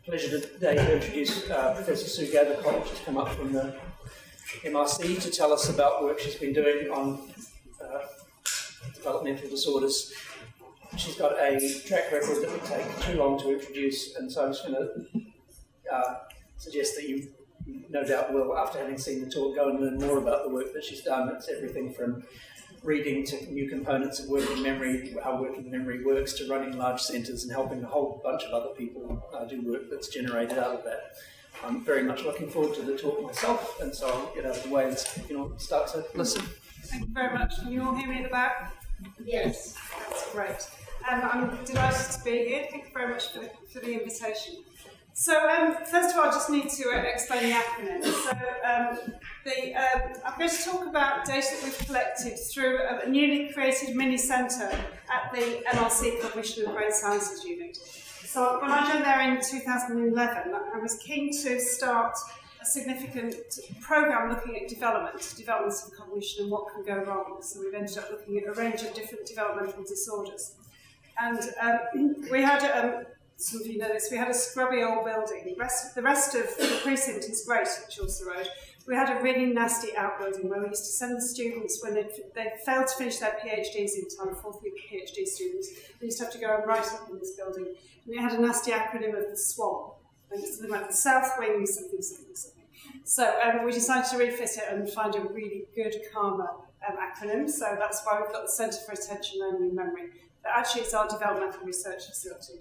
pleasure today to introduce Professor Sue Gathercole. She's come up from the MRC to tell us about work she's been doing on developmental disorders. She's got a track record that would take too long to introduce, and so I'm just going to suggest that you no doubt will, after having seen the talk, go and learn more about the work that she's done. It's everything from reading to new components of working memory, how working memory works, to running large centres and helping a whole bunch of other people do work that's generated out of that. I'm very much looking forward to the talk myself, and so I'll get out of the way and start to listen. Thank you very much. Can you all hear me at the back? Yes. That's great. I'm delighted to be here. Thank you very much for the invitation. So first of all, I just need to explain the acronym. So I'm going to talk about data that we've collected through a newly created mini centre at the MRC Cognition and Brain Sciences Unit. So when I joined there in 2011, I was keen to start a significant programme looking at developments of cognition and what can go wrong. So we've ended up looking at a range of different developmental disorders. And we had some of you know this, we had a scrubby old building. The rest of the precinct is great at Chaucer Road. We had a really nasty outbuilding where we used to send the students, when they failed to finish their PhDs in time, fourth year PhD students, they used to have to go and write up in this building. And we had a nasty acronym of the SWAM, and it's something like the South Wing something. So we decided to refit it and find a really good, calmer acronym. So that's why we've got the Centre for Attention, Learning and Memory. But actually it's our developmental research facility.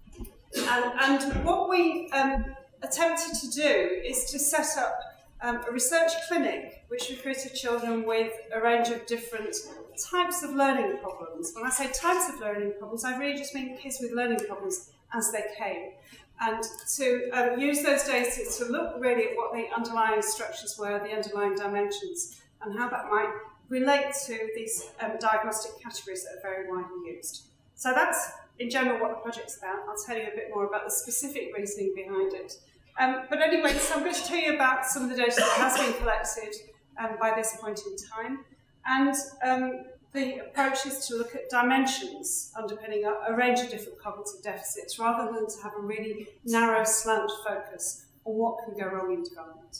And what we attempted to do is to set up a research clinic which recruited children with a range of different types of learning problems. When I say types of learning problems, I really just mean kids with learning problems as they came. And to use those data to look really at what the underlying structures were, the underlying dimensions, and how that might relate to these diagnostic categories that are very widely used. So that's, in general, what the project's about. I'll tell you a bit more about the specific reasoning behind it. But anyway, so I'm going to tell you about some of the data that has been collected by this point in time. And the approach is to look at dimensions underpinning a range of different cognitive deficits, rather than to have a really narrow slant focus on what can go wrong in development.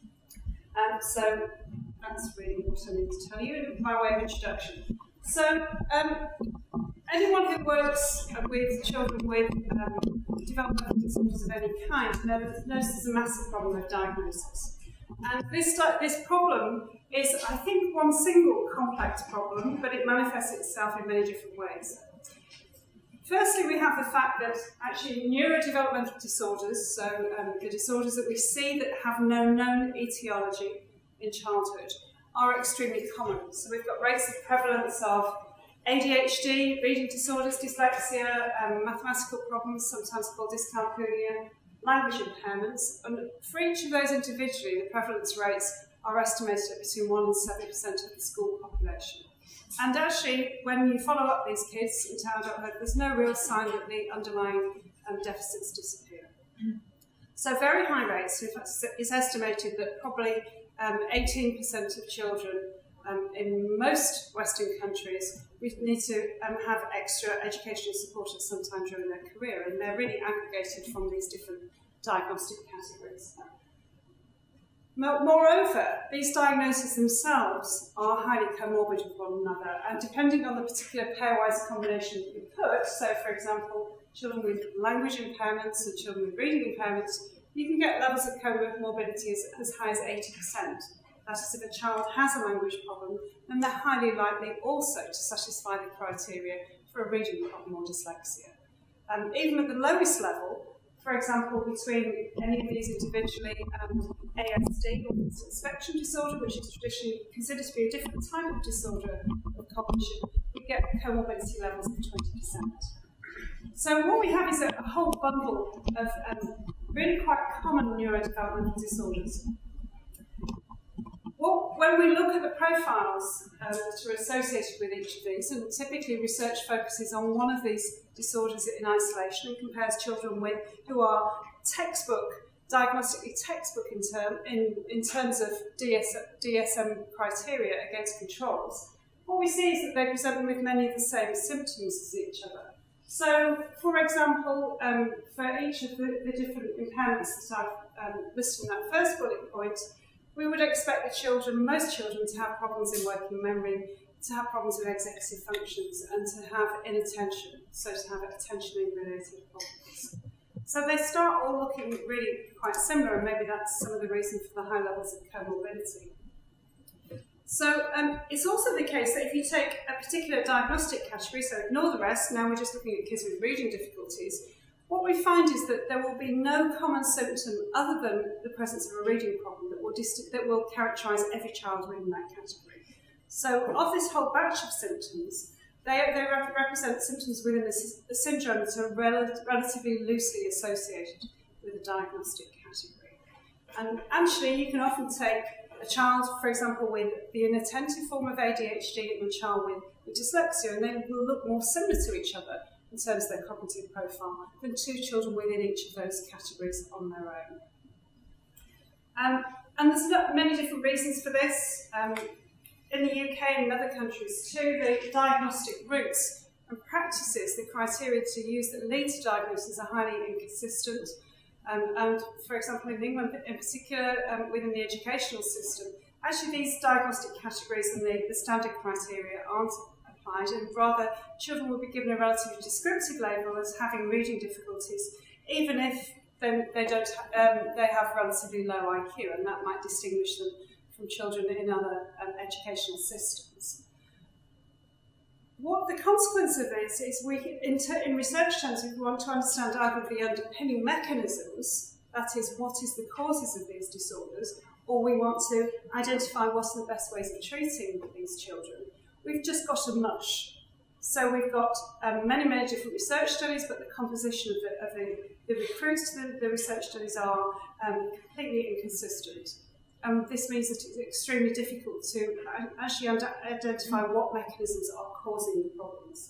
So that's really what I need to tell you by way of introduction. So anyone who works with children with developmental disorders of any kind knows there's a massive problem of diagnosis. And this problem is, I think, one single complex problem, but it manifests itself in many different ways. Firstly, we have the fact that actually neurodevelopmental disorders, so the disorders that we see that have no known etiology in childhood, are extremely common. So we've got rates of prevalence of ADHD, reading disorders, dyslexia, mathematical problems, sometimes called dyscalculia, language impairments, and for each of those individually, the prevalence rates are estimated at between 1% and 7% of the school population. And actually, when you follow up these kids into adulthood, there's no real sign that the underlying deficits disappear. So very high rates. In fact, it's estimated that probably 18% of children in most Western countries need to have extra educational support at some time during their career, and they're really aggregated from these different diagnostic categories. Moreover, these diagnoses themselves are highly comorbid with one another, and depending on the particular pairwise combination that you put, so for example, children with language impairments and children with reading impairments, you can get levels of comorbidity as high as 80%. That is, if a child has a language problem, then they're highly likely also to satisfy the criteria for a reading problem or dyslexia. Even at the lowest level, for example, between any of these individually and ASD, or spectrum disorder, which is traditionally considered to be a different type of disorder of cognition, we get comorbidity levels of 20%. So what we have is a whole bundle of really quite common neurodevelopmental disorders. Well, when we look at the profiles that are associated with each of these, and typically research focuses on one of these disorders in isolation and compares children with who are diagnostically textbook in terms of DSM criteria against controls, what we see is that they present with many of the same symptoms as each other. So, for example, for each of the different impairments that I've listed in that first bullet point, we would expect the children, most children, to have problems in working memory, to have problems with executive functions, and to have inattention, so to have attention-related problems. So they start all looking really quite similar, and maybe that's some of the reason for the high levels of comorbidity. So it's also the case that if you take a particular diagnostic category, so ignore the rest, now we're just looking at kids with reading difficulties, what we find is that there will be no common symptom other than the presence of a reading problem that will characterise every child within that category. So of this whole batch of symptoms, they represent symptoms within the syndrome that are relatively loosely associated with a diagnostic category. And actually, you can often take a child, for example, with the inattentive form of ADHD and a child with dyslexia, and they will look more similar to each other in terms of their cognitive profile than two children within each of those categories on their own. And there's many different reasons for this. In the UK and in other countries too, the diagnostic routes and practices, the criteria to use that lead to diagnosis are highly inconsistent. And for example, in England in particular, within the educational system, actually these diagnostic categories and the standard criteria aren't applied, and rather children will be given a relatively descriptive label as having reading difficulties, even if they have relatively low IQ, and that might distinguish them from children in other educational systems. What the consequence of this is, in research terms, we want to understand either the underpinning mechanisms, that is, what is the causes of these disorders, or we want to identify what are the best ways of treating these children. We've just got a mush. So we've got many, many different research studies, but the composition of the recruits to the research studies are completely inconsistent. This means that it's extremely difficult to actually identify what mechanisms are causing the problems.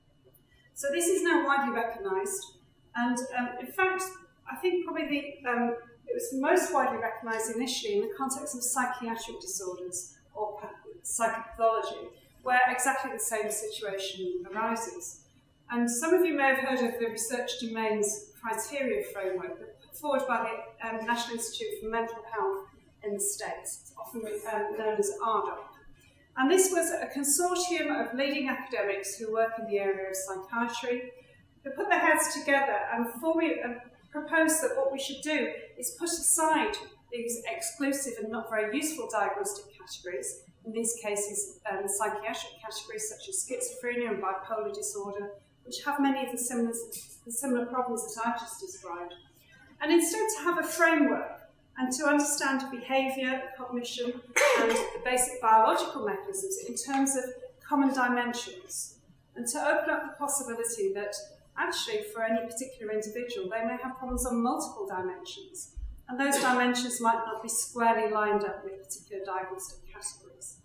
So this is now widely recognised, and in fact, I think probably it was most widely recognised initially in the context of psychiatric disorders or psychopathology, where exactly the same situation arises. And some of you may have heard of the Research Domains Criteria Framework put forward by the National Institute for Mental Health in the States. It's often known as RDOC. And this was a consortium of leading academics who work in the area of psychiatry, who put their heads together and proposed that what we should do is put aside these exclusive and not very useful diagnostic categories, in these cases psychiatric categories such as schizophrenia and bipolar disorder, which have many of the similar problems that I've just described, and instead to have a framework and to understand behaviour, cognition, and the basic biological mechanisms in terms of common dimensions, and to open up the possibility that actually for any particular individual they may have problems on multiple dimensions, and those dimensions might not be squarely lined up with particular diagnostic categories.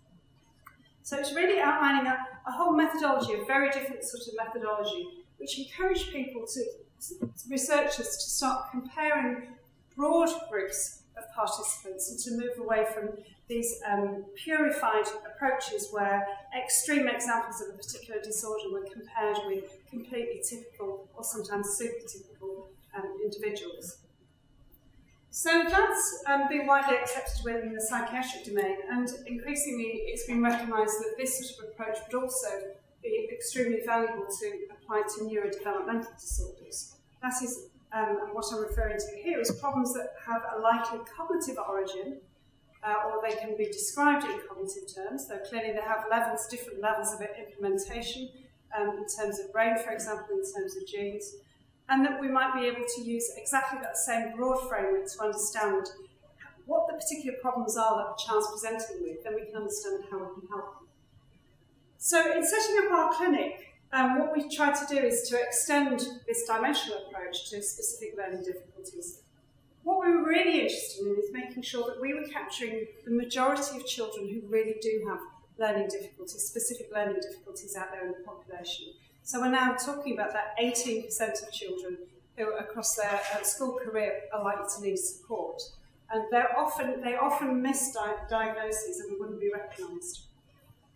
So it's really outlining a whole methodology, a very different sort of methodology, which encouraged people researchers to start comparing broad groups of participants and to move away from these purified approaches where extreme examples of a particular disorder were compared with completely typical or sometimes super typical individuals. So that's been widely accepted within the psychiatric domain, and increasingly it's been recognised that this sort of approach would also be extremely valuable to apply to neurodevelopmental disorders. That is, and what I'm referring to here is problems that have a likely cognitive origin, or they can be described in cognitive terms, though clearly they have different levels of implementation in terms of brain, for example, in terms of genes, and that we might be able to use exactly that same broad framework to understand what the particular problems are that a child's presenting with, then we can understand how we can help them. So in setting up our clinic, what we try to do is to extend this dimensional approach to specific learning difficulties. What we were really interested in is making sure that we were capturing the majority of children who really do have learning difficulties, specific learning difficulties out there in the population. So we're now talking about that 18% of children who across their school career are likely to need support. And they often miss diagnoses and wouldn't be recognised.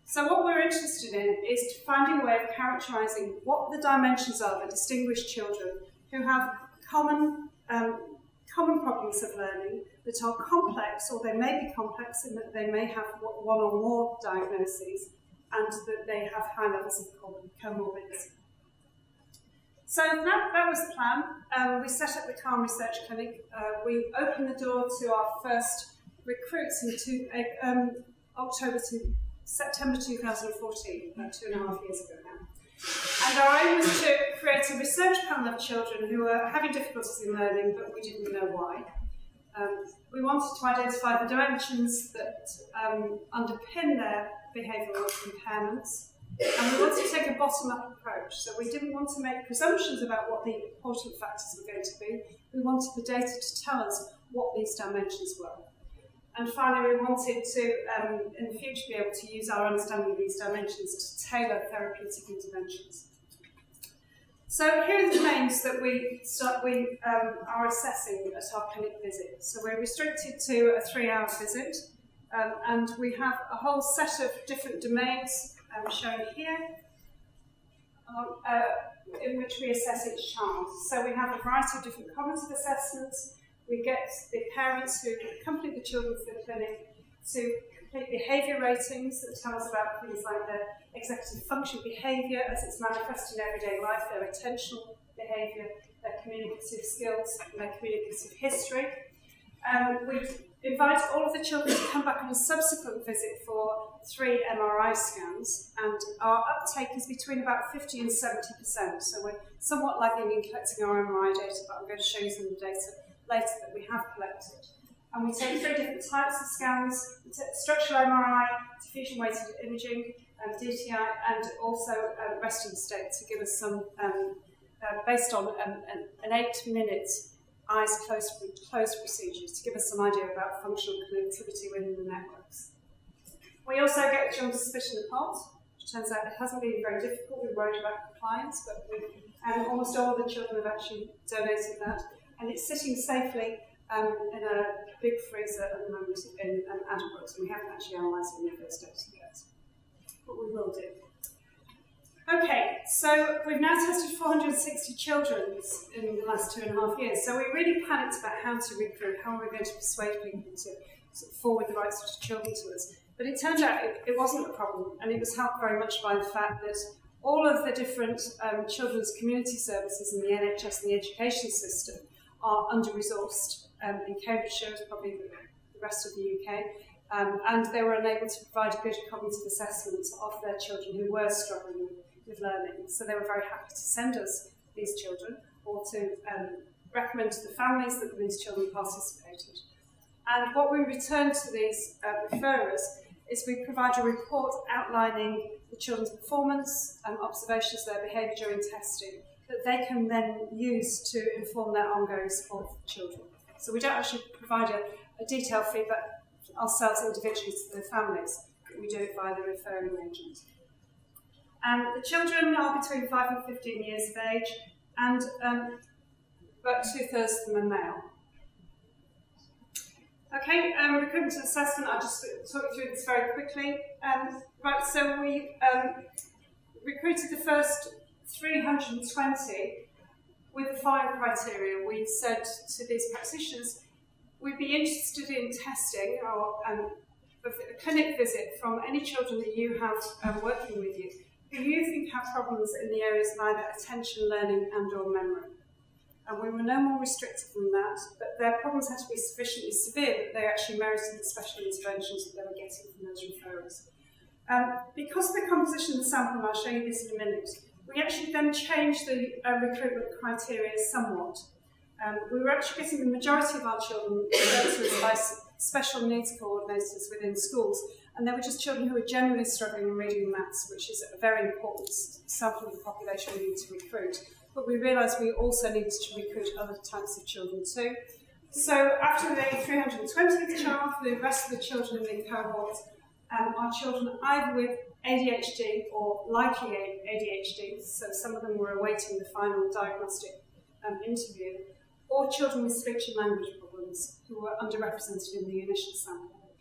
So what we're interested in is finding a way of characterising what the dimensions are that distinguish children who have common problems of learning that are complex, or they may be complex in that they may have one or more diagnoses, and that they have high levels of comorbidity. So that was the plan. We set up the Calm Research Clinic. We opened the door to our first recruits in September 2014, about 2.5 years ago now. And our aim was to create a research panel of children who were having difficulties in learning, but we didn't know why. We wanted to identify the dimensions that underpin their behavioural impairments, and we wanted to take a bottom-up approach. So we didn't want to make presumptions about what the important factors were going to be. We wanted the data to tell us what these dimensions were. And finally, we wanted to, in the future, be able to use our understanding of these dimensions to tailor therapeutic interventions. So here are the domains that we are assessing at our clinic visit. So we're restricted to a 3-hour visit, and we have a whole set of different domains shown here, in which we assess each child. So we have a variety of different cognitive assessments. We get the parents who accompany the children to the clinic to complete behaviour ratings that tell us about things like their executive function behaviour as it's manifested in everyday life, their attentional behaviour, their communicative skills, and their communicative history. We invite all of the children to come back on a subsequent visit for 3 MRI scans, and our uptake is between about 50 and 70%. So we're somewhat lagging in collecting our MRI data, but I'm going to show you some of the data later that we have collected. And we take 3 different types of scans: structural MRI, diffusion-weighted imaging, DTI, and also resting state to give us some, based on an 8-minute eyes closed procedures, to give us some idea about functional connectivity within the networks. We also get the children's suspicion of HOT, which turns out it hasn't been very difficult. We worried about compliance, but almost all the children have actually donated that. And it's sitting safely in a big freezer at the moment in Addenbrooke, so we haven't actually analysed any of those data yet, but we will do. Okay, so we've now tested 460 children in the last 2.5 years, so we really panicked about how to recruit, how we're going to persuade people to forward the right sort of children to us. But it turned out it wasn't a problem, and it was helped very much by the fact that all of the different children's community services in the NHS and the education system are under-resourced in Cambridgeshire, probably the rest of the UK, and they were unable to provide a good cognitive assessment of their children who were struggling with learning. So they were very happy to send us these children, or to recommend to the families that these children participated. And what we return to these referrers is we provide a report outlining the children's performance and observations of their behaviour during testing that they can then use to inform their ongoing support for the children. So we don't actually provide a detailed feedback ourselves individually to the families, but we do it via the referring agent. The children are between 5 and 15 years of age, and about 2/3 of them are male. Okay, recruitment and assessment, I'll just talk you through this very quickly. Right, so we recruited the first 320 with the following criteria. We said to these practitioners, we'd be interested in testing or a clinic visit from any children that you have working with you who you think have problems in the areas of either attention, learning and or memory. And we were no more restrictive than that, but their problems had to be sufficiently severe that they actually merited the special interventions that they were getting from those referrers. Because of the composition of the sample, and I'll show you this in a minute, we actually then changed the recruitment criteria somewhat. We were actually getting the majority of our children referred to by special needs coordinators within schools, and they were just children who were generally struggling in reading and maths, which is a very important sample of the population we need to recruit. But we realised we also needed to recruit other types of children too. So after the 320th child, for the rest of the children in the cohort, our children either with ADHD or likely ADHD, so some of them were awaiting the final diagnostic interview, or children with speech and language problems who were underrepresented in the initial sample.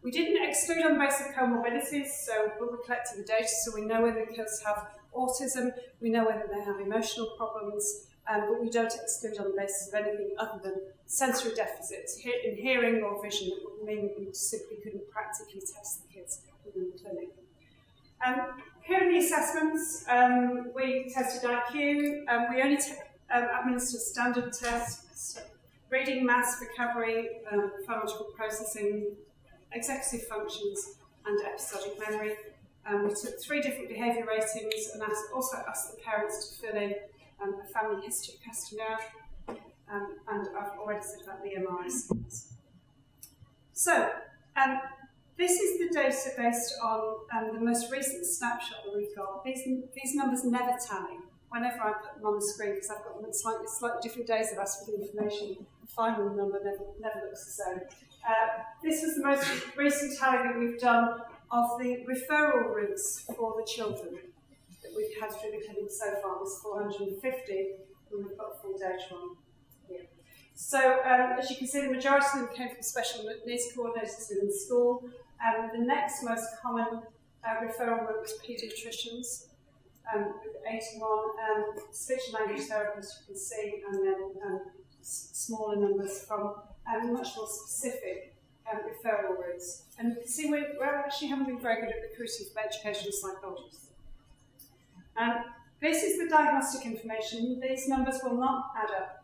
We didn't exclude on the basis of comorbidities, so we're collecting the data so we know whether the kids have autism, we know whether they have emotional problems, but we don't exclude on the basis of anything other than sensory deficits in hearing or vision that would mean we simply couldn't practically test the kids within the clinic. Here are the assessments. We tested IQ, we only administered standard tests, reading, maths, vocabulary, phonological processing, executive functions, and episodic memory. We took 3 different behaviour ratings and also asked the parents to fill in a family history questionnaire, and I've already said about the MRI scans. So, this is the data based on the most recent snapshot that we've got. These numbers never tally whenever I put them on the screen, because I've got them at slightly different days I've asked for the information. The final number never looks the same. This was the most recent tally that we've done of the referral routes for the children that we've had through the clinic so far. There's 450, and we've got full data on here. So, as you can see, the majority of them came from special needs coordinators within school. The next most common referral route was paediatricians, with 81, speech and language therapists, you can see, and then smaller numbers from much more specific referral routes. And you can see we actually haven't been very good at recruiting from educational psychologists. This is the diagnostic information. These numbers will not add up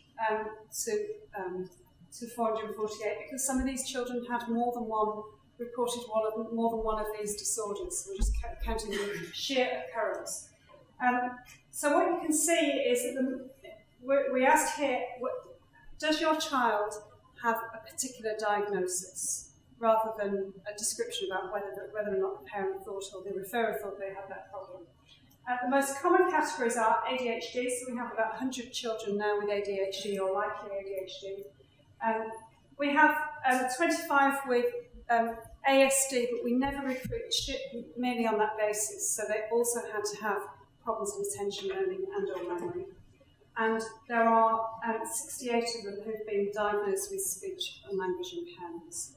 to 448 because some of these children had reported more than one of these disorders. So we're just counting the sheer occurrence. So what you can see is that we asked here, does your child have a particular diagnosis, rather than a description about whether or not the parent thought or the referrer thought they had that problem. The most common categories are ADHD, so we have about 100 children now with ADHD or likely ADHD. We have 25 with ASD, but we never recruit merely on that basis, so they also had to have problems with attention, learning and or memory. And there are 68 of them who've been diagnosed with speech and language impairments.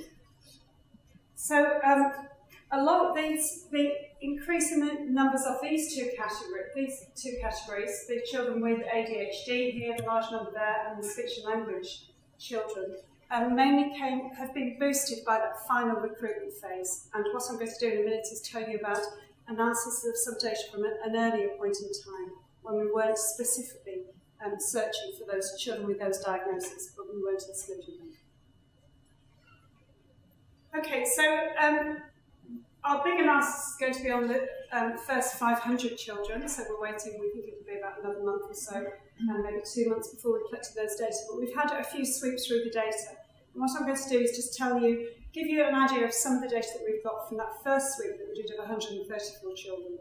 So a lot of the increase in the numbers of these two categories, the children with ADHD here, the large number there, and the speech and language children, mainly have been boosted by that final recruitment phase. And what I'm going to do in a minute is tell you about analysis of some data from an earlier point in time, when we weren't specifically searching for those children with those diagnoses, but we weren't excluding them. Okay, so our big analysis is going to be on the first 500 children, so we're waiting, we think it'll be about another month or so, maybe 2 months before we collected those data, but we've had a few sweeps through the data. And what I'm going to do is just give you an idea of some of the data that we've got from that first sweep that we did of 134 children.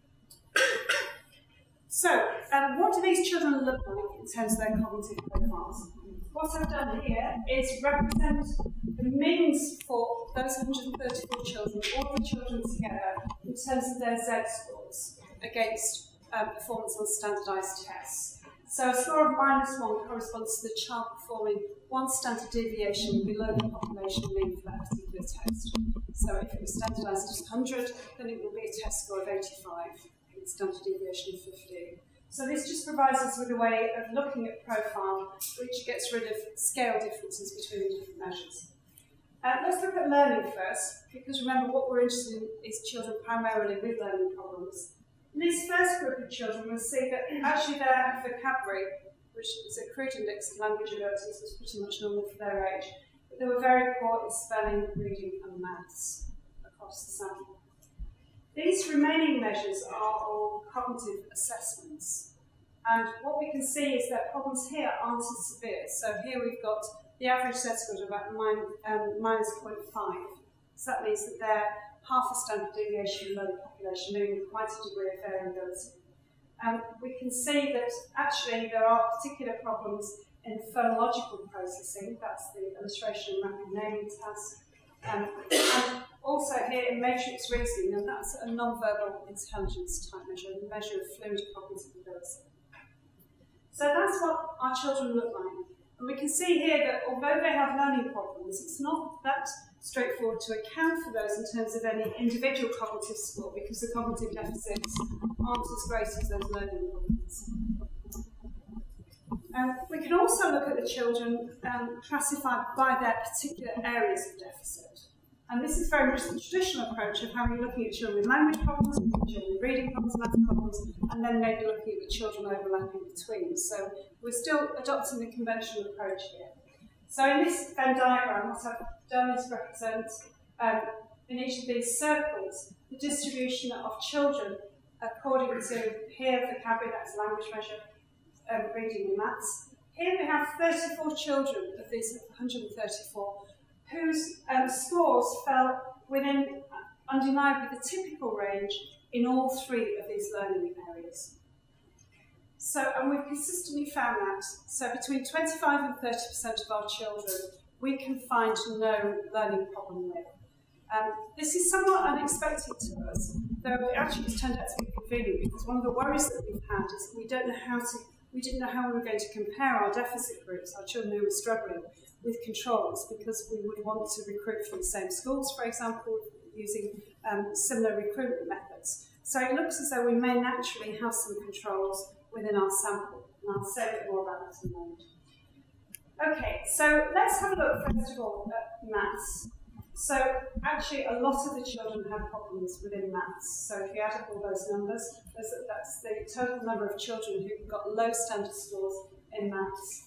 So, what do these children look like in terms of their cognitive profiles? What I've done here is represent the means for those 134 children, all the children together, in terms of their Z scores against performance on standardised tests. So a score of -1 corresponds to the child performing 1 standard deviation below the population mean for that particular test. So if it was standardised as 100, then it will be a test score of 85. Standard deviation of 15. So this just provides us with a way of looking at profile which gets rid of scale differences between the different measures. Let's look at learning first, because remember what we're interested in is children primarily with learning problems. In this first group of children, we'll see that actually their vocabulary, which is a crude index of language abilities, was pretty much normal for their age, but they were very poor in spelling, reading and maths across the sample. These remaining measures are all cognitive assessments. And what we can see is that problems here aren't as severe. So here we've got the average Z score of about -0.5. So that means that they're half a standard deviation below the population, meaning quite a degree of variability. We can see that actually there are particular problems in phonological processing. That's the illustration and rapid naming task. And also here in matrix reasoning, and that's a non-verbal intelligence type measure, a measure of fluid cognitive ability. So that's what our children look like. And we can see here that although they have learning problems, it's not that straightforward to account for those in terms of any individual cognitive score, because the cognitive deficits aren't as great as those learning problems. We can also look at the children classified by their particular areas of deficit. And this is very much the traditional approach of how we're looking at children with language problems, children with reading problems, math problems, and then maybe looking at the children overlapping between. So we're still adopting the conventional approach here. So in this Venn diagram, what I've done is represent in each of these circles the distribution of children according to here vocabulary, that's language measure, reading and maths. Here we have 34 children of these 134 whose scores fell within undeniably the typical range in all three of these learning areas. So, and we've consistently found that. So between 25 and 30% of our children we can find no learning problem with. This is somewhat unexpected to us, though it actually has turned out to be convenient, because one of the worries that we've had is that we didn't know how we were going to compare our deficit groups, our children who were struggling, with controls, because we would want to recruit from the same schools, for example, using similar recruitment methods. So it looks as though we may naturally have some controls within our sample, and I'll say a bit more about that in a moment. Okay, so let's have a look first of all at maths. So actually a lot of the children have problems within maths. So if you add up all those numbers, that's the total number of children who've got low standard scores in maths.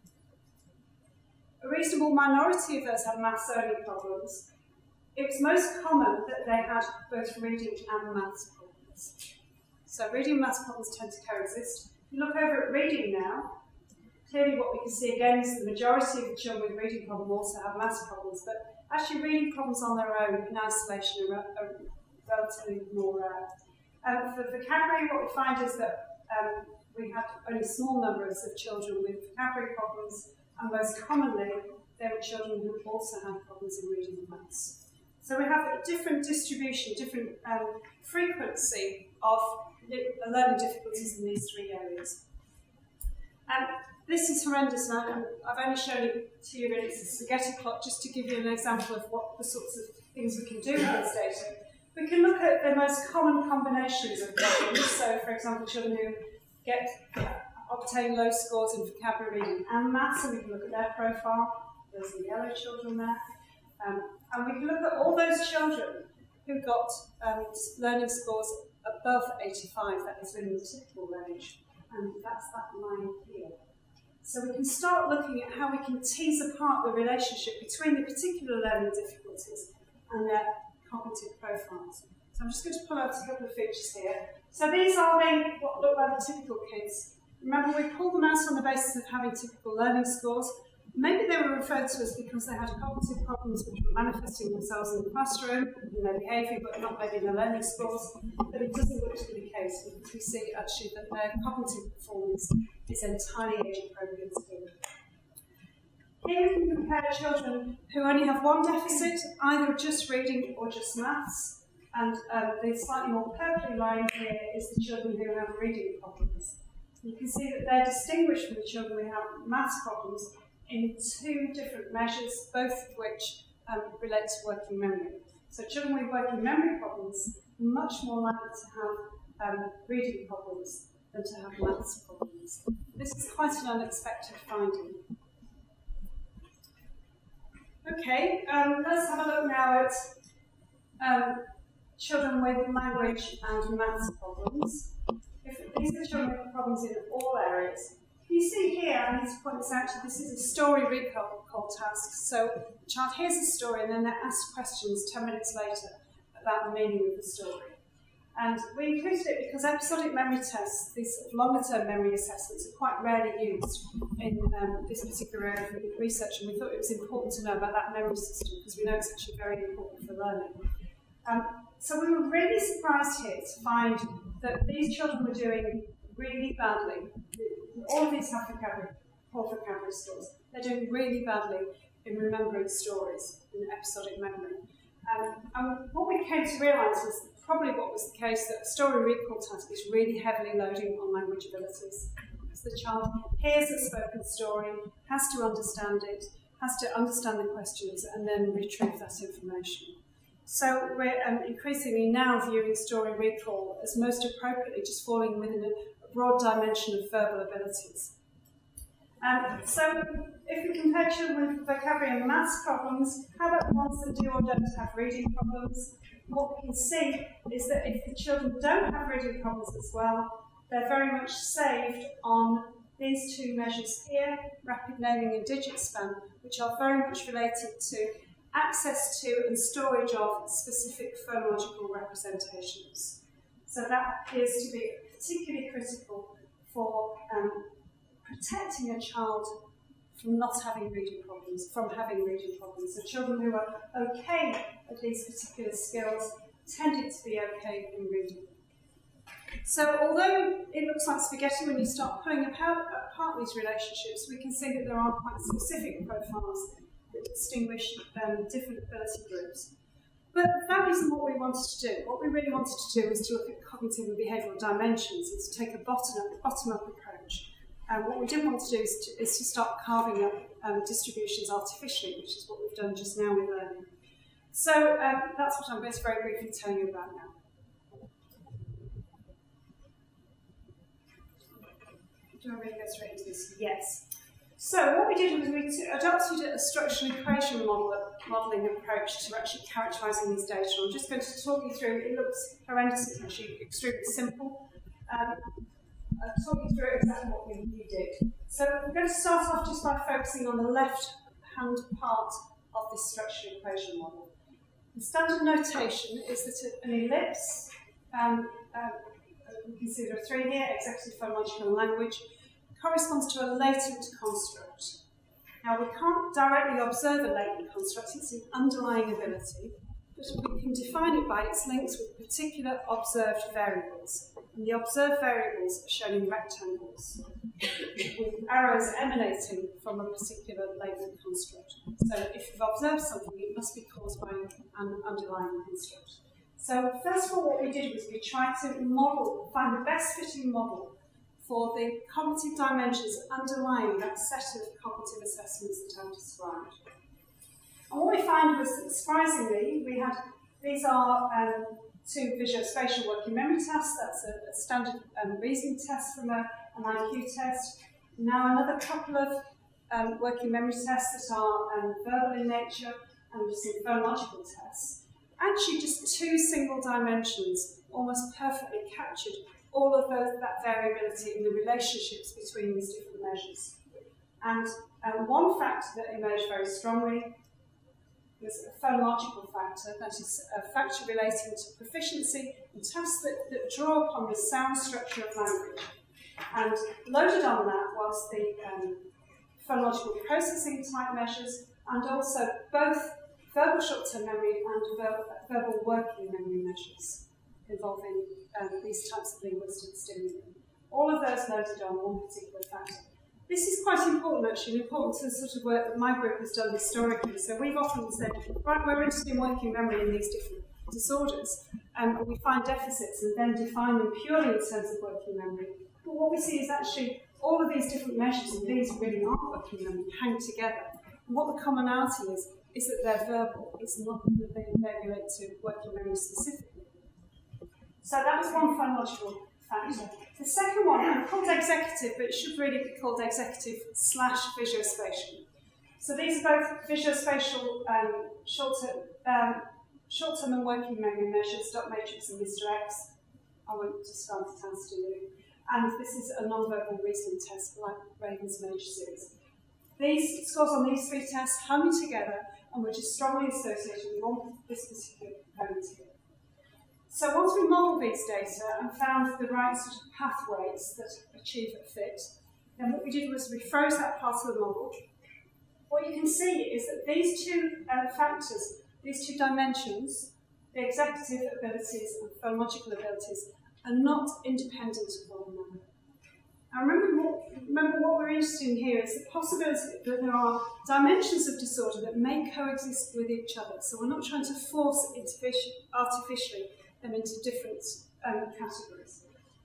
A reasonable minority of those have maths-only problems. It was most common that they had both reading and maths problems. So reading and maths problems tend to coexist. If you look over at reading now, clearly what we can see again is the majority of the children with reading problems also have maths problems, but actually reading problems on their own in isolation are relatively more rare. For vocabulary, what we find is that we have only small numbers of children with vocabulary problems, and most commonly, there were children who also had problems in reading and maths. So we have a different distribution, different frequency of learning difficulties in these three areas. And this is horrendous, and I've only shown it to you in its spaghetti plot just to give you an example of what the sorts of things we can do with this data. We can look at the most common combinations of problems. So, for example, children who obtain low scores in vocabulary, reading and maths, and we can look at their profile. There's the yellow children there. And we can look at all those children who got learning scores above 85, that is within the typical range, and that's that line here. So we can start looking at how we can tease apart the relationship between the particular learning difficulties and their cognitive profiles. So I'm just going to pull out a couple of features here. So these are what look like the typical kids. Remember, we pulled them out on the basis of having typical learning scores. Maybe they were referred to as because they had cognitive problems which were manifesting themselves in the classroom, in their behaviour, but not maybe in their learning scores. But it doesn't look to be the case, because we see actually that their cognitive performance is entirely age-appropriate here. Here we can compare children who only have one deficit, either just reading or just maths. And the slightly more purpley line here is the children who have reading problems. You can see that they're distinguished from the children who have maths problems in two different measures, both of which relate to working memory. So children with working memory problems are much more likely to have reading problems than to have maths problems. This is quite an unexpected finding. Okay, let's have a look now at children with language and maths problems. If these are children with problems in all areas. You see here, I need to point this out to you, this is a story recall task. So the child hears a story and then they're asked questions 10 minutes later about the meaning of the story. And we included it because episodic memory tests, these longer-term memory assessments, are quite rarely used in this particular area of research, and we thought it was important to know about that memory system because we know it's actually very important for learning. So we were really surprised here to find that these children were doing really badly. All of these have poor vocabulary scores. They're doing really badly in remembering stories in episodic memory. And what we came to realise was probably what was the case, that a story recall task is really heavily loading on language abilities, because So the child hears a spoken story, has to understand it, has to understand the questions, and then retrieve that information. So we're increasingly now viewing story recall as most appropriately just falling within a broad dimension of verbal abilities. So if we compare children with vocabulary and maths problems, how about ones that do or don't have reading problems? What we can see is that if the children don't have reading problems as well, they're very much saved on these two measures here, rapid naming and digit span, which are very much related to access to and storage of specific phonological representations. So that appears to be particularly critical for protecting a child from not having reading problems, from having reading problems. So children who are okay at these particular skills tended to be okay in reading. So although it looks like spaghetti when you start pulling apart these relationships, we can see that there are quite specific profiles that distinguish different ability groups. But that isn't what we wanted to do. What we really wanted to do was to look at cognitive and behavioural dimensions and to take a bottom-up approach. And what we didn't want to do is to start carving up distributions artificially, which is what we've done just now with learning. So that's what I'm going to very briefly tell you about now. Do I really go straight into this? Yes. So what we did was we adopted a structural equation modelling approach to actually characterising these data. I'm just going to talk you through. It looks horrendous. It's actually extremely simple. I'll talk you through exactly what we did. So we're going to start off just by focusing on the left-hand part of this structural equation model. The standard notation is that an ellipse, we can see there are three here, executive, phonological, and language, corresponds to a latent construct. Now, we can't directly observe a latent construct, it's an underlying ability, but we can define it by its links with particular observed variables. And the observed variables are shown in rectangles, with arrows emanating from a particular latent construct. So if you've observed something, it must be caused by an underlying construct. So first of all, what we did was we tried to find the best fitting model for the cognitive dimensions underlying that set of cognitive assessments that I've described. And what we found was that, surprisingly, these are two visuospatial working memory tests. That's a standard reasoning test from an IQ test. Now another couple of working memory tests that are verbal in nature and some phonological tests. Actually, just two single dimensions almost perfectly captured all of that variability in the relationships between these different measures. And one factor that emerged very strongly was a phonological factor, that is a factor relating to proficiency and tasks that draw upon the sound structure of language. And loaded on that was the phonological processing type measures and also both verbal short-term memory and verbal working memory measures involving these types of linguistic stimuli. All of those loaded on one particular factor. This is quite important, actually, important to the sort of work that my group has done historically. So we've often said, right, we're interested in working memory in these different disorders, and we find deficits and then define them purely in terms of working memory. But what we see is actually all of these different measures, and these really aren't working memory, hang together. And what the commonality is that they're verbal. It's not that they relate to working memory specifically. So that was one phonological factor. The second one, I'm called executive, but it should really be called executive / visuospatial. So these are both visuospatial short-term and working memory measures, dot matrix and Mr. X. I won't describe the task to you. And this is a non-verbal reasoning test like Raven's major series. These scores on these three tests hung together and were just strongly associated with this particular component here. So once we modelled these data and found the right sort of pathways that achieve a fit, then what we did was we froze that part of the model. What you can see is that these two factors, these two dimensions, the executive abilities and phonological abilities, are not independent of one another. Now remember what we're interested in here is the possibility that there are dimensions of disorder that may coexist with each other. So we're not trying to force artificially them into different categories.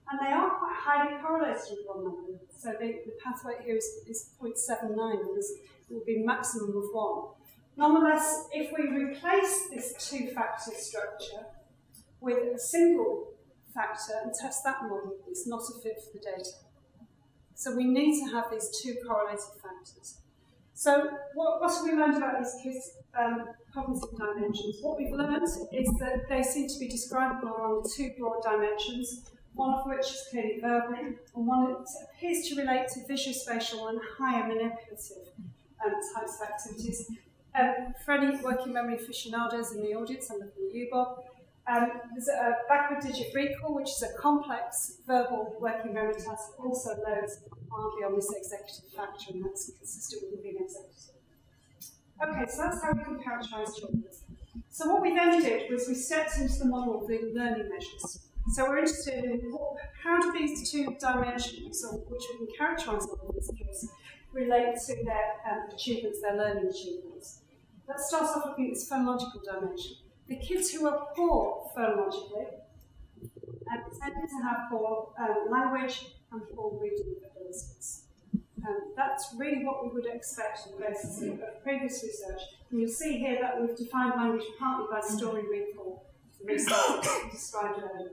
And they are quite highly correlated with one another. So the pathway here is 0.79, and there will be a maximum of 1. Nonetheless, if we replace this two-factor structure with a single factor and test that model, it's not a fit for the data. So we need to have these two correlated factors. So what have we learned about these kids' cognitive dimensions? What we've learned is that they seem to be describable along two broad dimensions, one of which is clearly verbal, and one that appears to relate to visuospatial and higher manipulative types of activities. For any working memory aficionados in the audience, I'm looking at you, Bob. There's a backward digit recall, which is a complex verbal working memory task that also loads hardly on this executive factor, and that's consistent with being executive. Okay, so that's how we can characterise children. So what we then did was we stepped into the model of the learning measures. So we're interested in how do these two dimensions, which we can characterise on these kids, relate to their achievements, their learning achievements. Let's start off looking at this phonological dimension. The kids who are poor phonologically tend to have poor language and poor reading abilities. That's really what we would expect on the basis of previous research. And you'll see here that we've defined language partly by story recall, the research described earlier.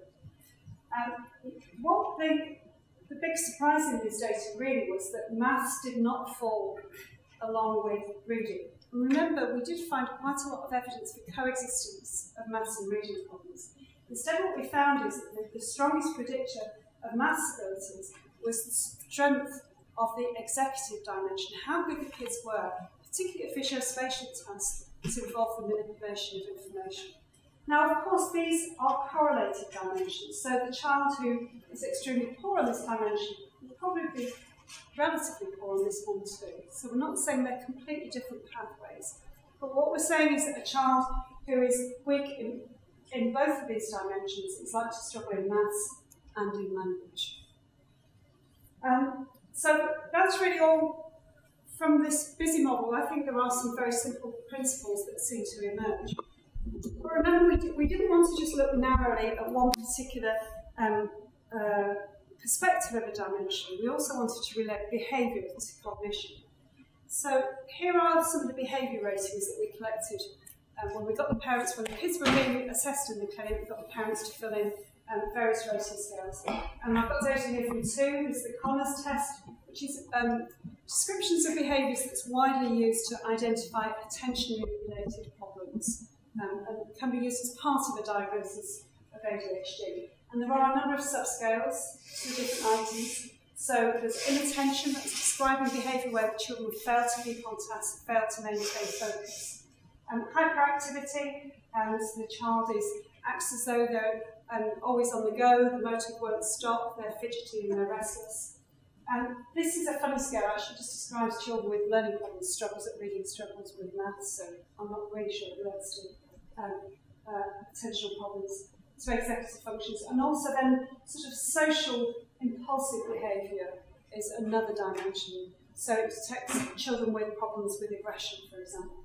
What the big surprise in this data really was that maths did not fall along with reading. And remember, we did find quite a lot of evidence for coexistence of maths and reading problems. Instead, what we found is that the strongest predictor of maths abilities was the strength of the executive dimension, how good the kids were, particularly at visuospatial tasks that involve the manipulation of information. Now, of course, these are correlated dimensions, so the child who is extremely poor on this dimension will probably be relatively poor on this one too. So we're not saying they're completely different pathways, but what we're saying is that a child who is weak in both of these dimensions is likely to struggle in maths and in language. So that's really all from this busy model. I think there are some very simple principles that seem to emerge. But remember, we didn't want to just look narrowly at one particular perspective of a dimension. We also wanted to relate behaviour to cognition. So here are some of the behaviour ratings that we collected when we got the parents, when the kids were being assessed in the clinic, we got the parents to fill in various rating scales. And I've got data here from two. There's the Connors test, which is descriptions of behaviours that's widely used to identify attention-related problems and can be used as part of a diagnosis of ADHD. And there are a number of subscales for different items. So there's inattention, that's describing behaviour where the children fail to keep on task, fail to maintain focus. Hyperactivity, so the child acts as though they're always on the go, the motor won't stop, they're fidgety and they're restless. This is a funny scale, actually just describes children with learning problems, struggles at reading, struggles with maths, so I'm not really sure it relates to attentional problems, to executive functions. And also then sort of social impulsive behaviour is another dimension. So it detects children with problems with aggression, for example.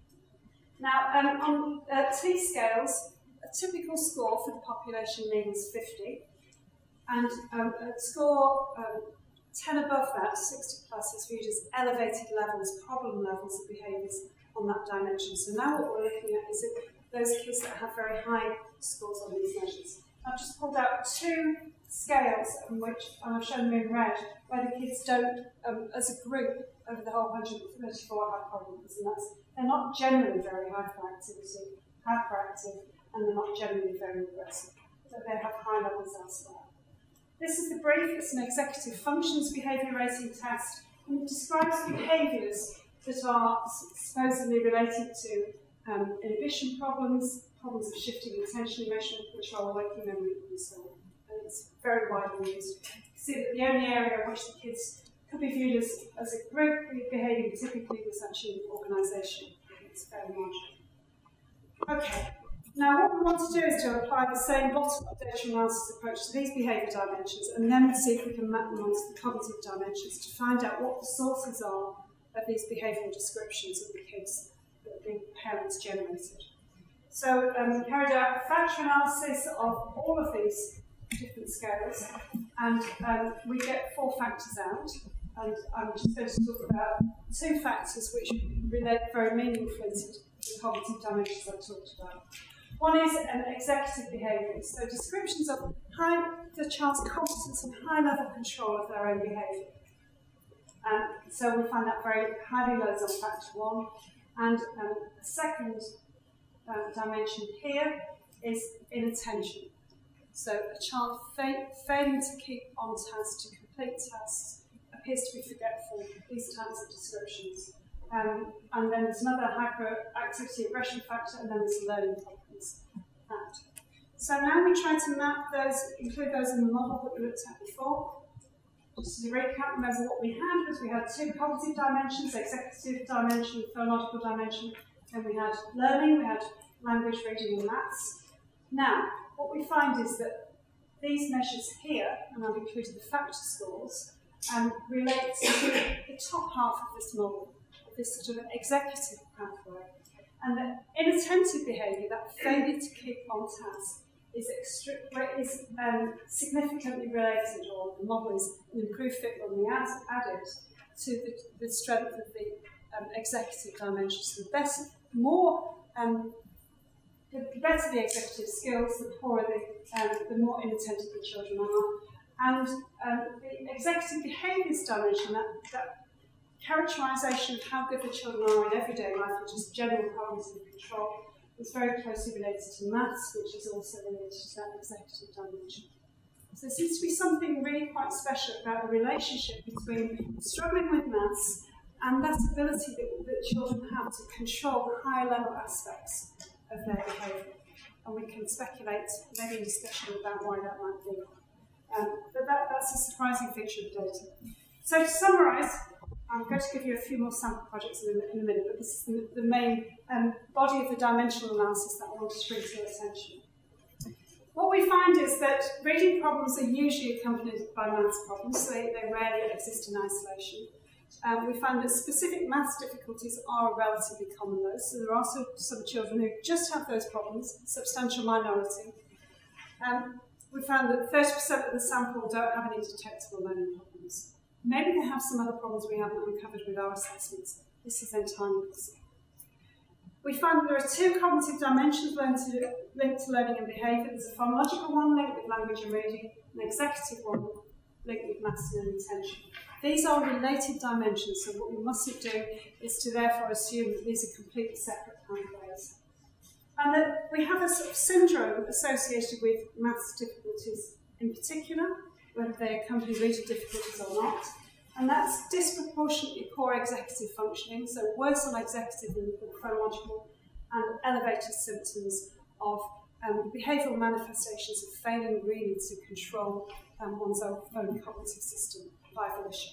Now, on T scales, a typical score for the population mean is 50, and a score 10 above that, 60 plus, is viewed as elevated levels, problem levels of behaviours on that dimension. So now what we're looking at is those kids that have very high scores on these measures. I've just pulled out two scales, which I've shown them in red, where the kids don't, as a group, over the whole 134 have problems, and they're not generally very high for activity, hyperactive, and they're not generally very aggressive, but they have high levels elsewhere. This is the brief. It's an executive functions behaviour rating test, and it describes behaviours that are supposedly related to inhibition problems, problems of shifting attention, emotional control, working memory, and so on. And it's very widely used. You can see that the only area in which the kids could be viewed as a group behaving typically was actually organisation. It's very marginal. Okay. Now, what we want to do is to apply the same bottom-up data analysis approach to these behaviour dimensions and then see if we can map them onto the cognitive dimensions to find out what the sources are of these behavioural descriptions of the kids that the parents generated. So we carried out a factor analysis of all of these different scales, and we get 4 factors out. And I'm just going to talk about 2 factors which relate very meaningfully to the cognitive dimensions I talked about. One is executive behaviour, so descriptions of the child's competence and high-level control of their own behaviour. So we find that very highly loads on factor 1. And a second dimension here is inattention. So a child failing to keep on task, to complete tasks, appears to be forgetful, these types of descriptions. And then there's another hyperactivity aggression factor, and then there's learning problems factor. So now we try to map those, include those in the model that we looked at before. Just to recap, remember what we had was we had 2 cognitive dimensions, executive dimension, phonological dimension, then we had learning, we had language, reading and maths. Now, what we find is that these measures here, and I've included the factor scores, relate to the top half of this model, this sort of executive pathway. And that inattentive behaviour, that failure to keep on task, is significantly related, or the model is an improved fit when we add it, to the strength of the executive dimension. So the better the executive skills, the poorer the more inattentive the children are. And the executive behaviours dimension, that characterisation of how good the children are in everyday life, which is general cognitive control, is very closely related to maths, which is also related to that executive dimension. So there seems to be something really quite special about the relationship between struggling with maths and that ability that children have to control higher level aspects of their behaviour. And we can speculate, maybe in discussion, about why that might be. But that's a surprising feature of the data. So to summarise, I'm going to give you a few more sample projects in a minute, but this is the main body of the dimensional analysis that I want to bring to your attention. What we find is that reading problems are usually accompanied by maths problems, so they rarely exist in isolation. We find that specific maths difficulties are a relatively common though, so there are also some children who just have those problems, a substantial minority. We found that 30% of the sample don't have any detectable learning problems. Maybe they have some other problems we haven't uncovered with our assessments. This is entirely possible. We find that there are 2 cognitive dimensions linked to learning and behaviour. There's a phonological one linked with language and reading, an executive one linked with maths and attention. These are related dimensions, so what we mustn't do is to therefore assume that these are completely separate pathways. And that we have a sort of syndrome associated with maths difficulties in particular, whether they accompany reading difficulties or not. And that's disproportionately poor executive functioning, so worse on executive than phonological, and elevated symptoms of behavioural manifestations of failing really to control one's own cognitive system by volition.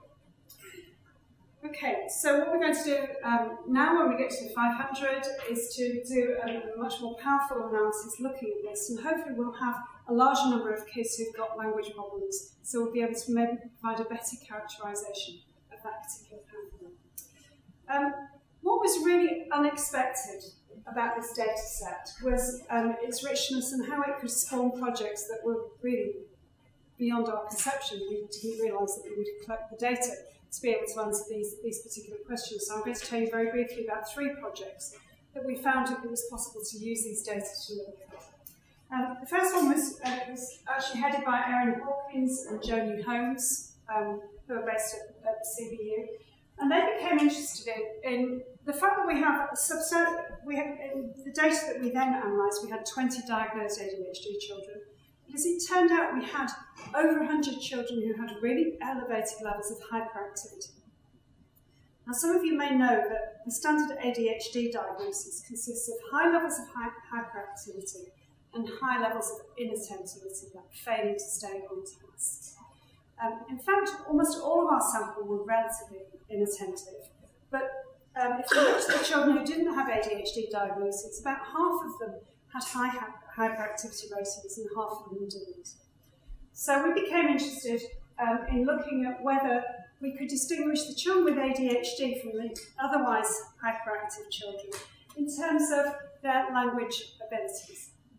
Okay, so what we're going to do now when we get to 500 is to do a much more powerful analysis looking at this, and hopefully we'll have a larger number of kids who've got language problems, so we'll be able to maybe provide a better characterisation of that particular pathway. What was really unexpected about this data set was its richness and how it could spawn projects that were really beyond our conception. We didn't realise that we would collect the data to be able to answer these particular questions. So I'm going to tell you very briefly about 3 projects that we found it was possible to use these data to look at. The first one was actually headed by Erin Hawkins and Joni Holmes, who are based at the CBU. And they became interested in the fact that we have in the data that we then analysed, we had 20 diagnosed ADHD children. Because it turned out we had over 100 children who had really elevated levels of hyperactivity. Now, some of you may know that the standard ADHD diagnosis consists of high levels of hyperactivity and high levels of inattentivity, like failing to stay on task. In fact, almost all of our sample were relatively inattentive. But if you look at the children who didn't have ADHD diagnosis, about half of them had high hyperactivity ratings and half of them didn't. So we became interested in looking at whether we could distinguish the children with ADHD from the otherwise hyperactive children in terms of their language abilities.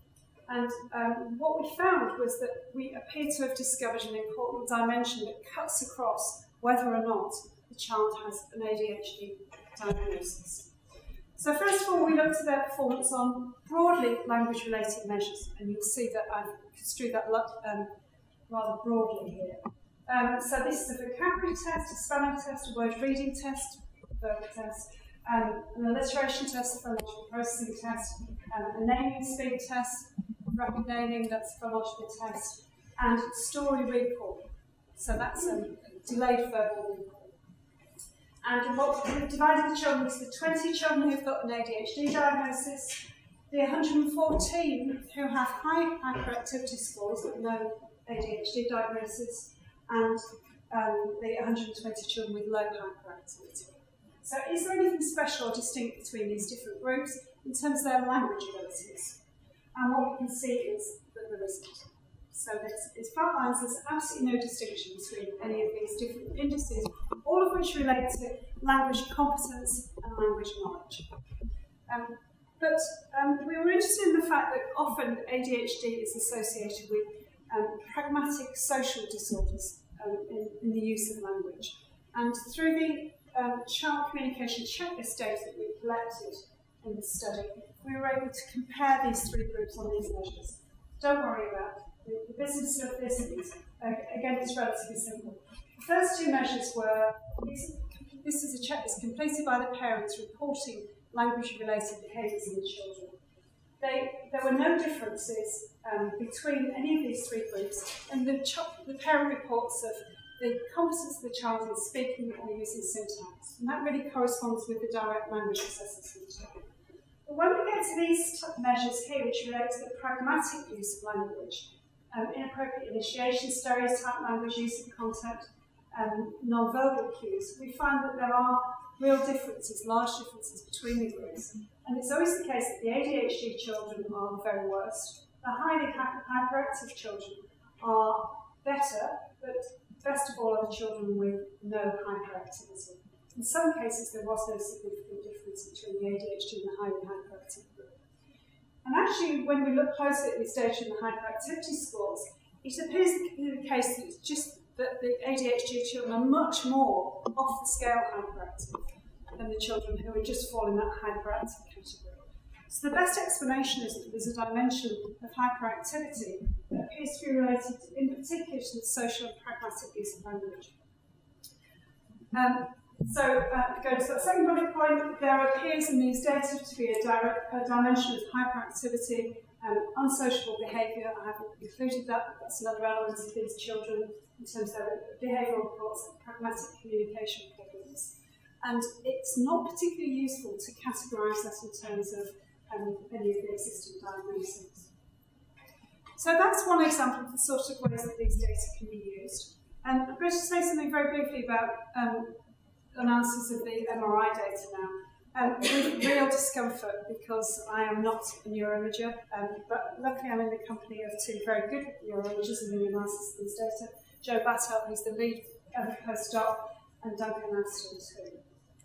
And what we found was that we appear to have discovered an important dimension that cuts across whether or not the child has an ADHD diagnosis. So first of all, we looked at their performance on broadly language-related measures, and you'll see that I've construed that rather broadly here. So this is a vocabulary test, a spelling test, a word reading test, a verbal test, an alliteration test, a phonological processing test, a naming speed test, rapid naming, that's a phonological test, and story recall. So that's a delayed verbal recall. And we've divided the children into the 20 children who've got an ADHD diagnosis, the 114 who have high hyperactivity scores but no ADHD diagnosis, and the 120 children with low hyperactivity. So is there anything special or distinct between these different groups in terms of their language abilities? And what we can see is that there isn't. So it's outlines there's absolutely no distinction between any of these different indices, all of which relate to language competence and language knowledge. But we were interested in the fact that often ADHD is associated with pragmatic social disorders in the use of language. And through the child communication checklist data that we collected in the study, we were able to compare these three groups on these measures. Don't worry about the business of this. Again, it's relatively simple. The first two measures were, this is a checklist completed by the parents reporting language-related behaviours in the children. There were no differences between any of these three groups, and the parent reports of the competence of the child in speaking or using syntax. And that really corresponds with the direct language assessment. But when we get to these measures here, which relate to the pragmatic use of language, inappropriate initiation, stereotype language, use of content, non-verbal cues, we find that there are real differences, large differences between the groups. And it's always the case that the ADHD children are the very worst. The highly hyperactive children are better, but best of all are the children with no hyperactivity. In some cases, there was no significant difference between the ADHD and the highly hyperactive group. And actually, when we look closely at this data and the hyperactivity scores, it appears to be the case that it's just that the ADHD children are much more off the scale hyperactive than the children who are just fall in that hyperactive category. So the best explanation is that there's a dimension of hyperactivity that appears to be related in particular to the social and pragmatic use of language. Going to that second bullet point, there appears in these data to be a dimension of hyperactivity and unsociable behaviour. I haven't included that, but that's another element of these children in terms of their behavioural reports and pragmatic communication problems. And it's not particularly useful to categorise that in terms of any of the existing diagnoses. So that's one example of the sort of ways that these data can be used. And I'm going to say something very briefly about analysis of the MRI data now. With real discomfort, because I am not a neuroimager, but luckily I'm in the company of two very good neuroimagers in the analysis of these data, Joe Battelle, who's the lead postdoc, and Duncan Aston too.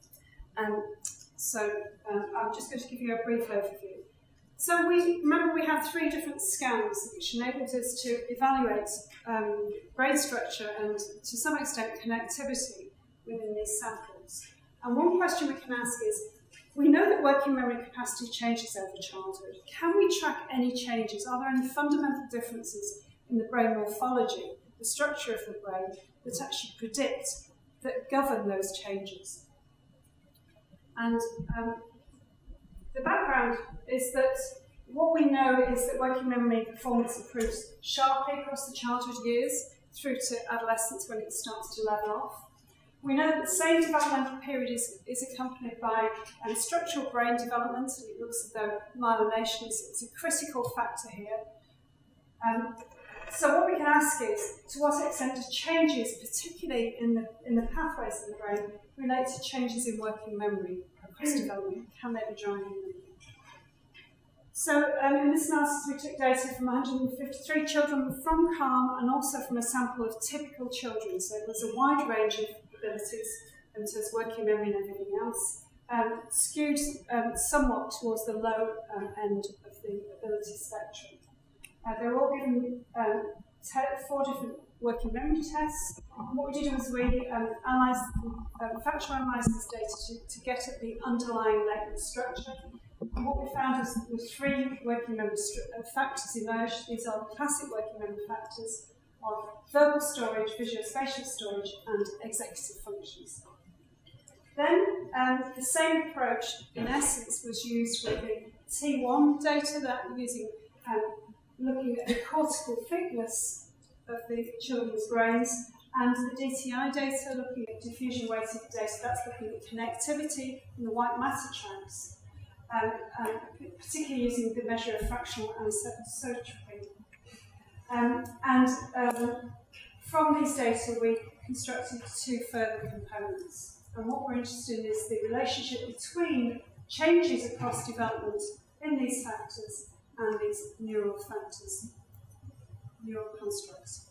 I'm just going to give you a brief overview. So remember we have three different scans which enabled us to evaluate brain structure and to some extent connectivity within these samples. And one question we can ask is, we know that working memory capacity changes over childhood. Can we track any changes? Are there any fundamental differences in the brain morphology, the structure of the brain, that actually predict, that govern those changes? And the background is that what we know is that working memory performance improves sharply across the childhood years through to adolescence when it starts to level off. We know that the same developmental period is accompanied by structural brain development, and it looks as though myelination is a critical factor here. So what we can ask is, to what extent do changes, particularly in the pathways in the brain, relate to changes in working memory across development? Can they be driving them? So in this analysis we took data from 153 children from CALM and also from a sample of typical children. So it was a wide range of abilities, and so it's working memory and everything else, skewed somewhat towards the low end of the ability spectrum. They were all given 4 different working memory tests. And what we did was we factual analysed this data to get at the underlying latent structure. And what we found is the 3 working memory factors emerged. These are classic working memory factors of verbal storage, visuospatial storage, and executive functions. Then the same approach, in essence, was used with the T1 data, that using looking at the cortical thickness of the children's brains, and the DTI data, looking at diffusion-weighted data, that's looking at connectivity in the white matter tracks, particularly using the measure of fractional anisotropy. From these data, we constructed 2 further components. And what we're interested in is the relationship between changes across development in these factors and these neural factors, neural constructs.